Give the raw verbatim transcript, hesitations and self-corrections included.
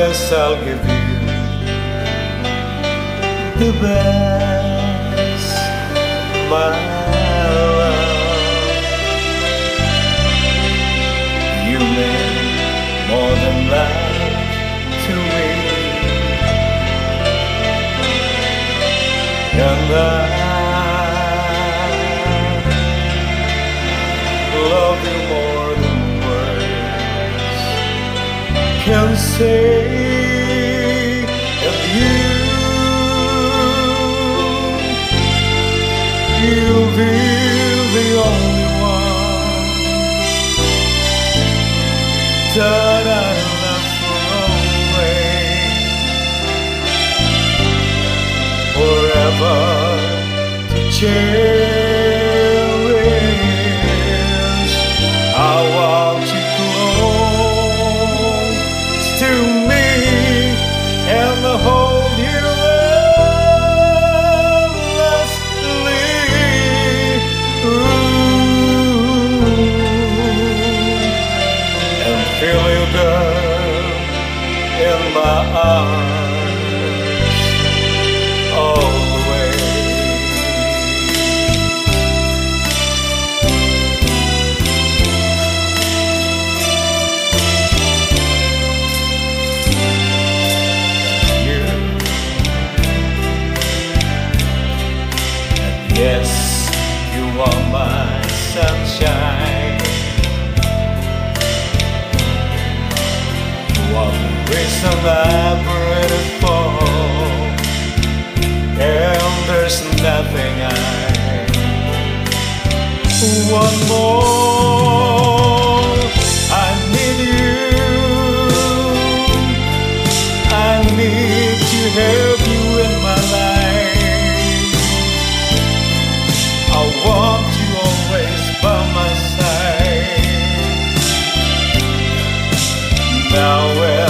promise I'll give you the best, my love. You mean more than life to me, and I love you more than words can say. And you, you'll be the only one that I love for always, forever to cherish. I want you close to me and hold you endlessly. Ooh. And feel you, girl, in my arms all the way. Yes, you are my sunshine. You are the reason I breathe for, and there's nothing I want more. I need you, I need to have you in my life. I want you always by my side. Now